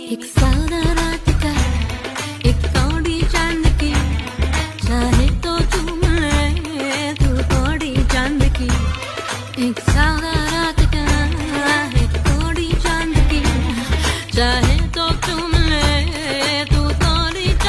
एक सादा रात का एक कौड़ी चांद की, चाहे तो चूम ले तू कौड़ी चांद की। एक सादा रात का एक कौड़ी चांद की, चाहे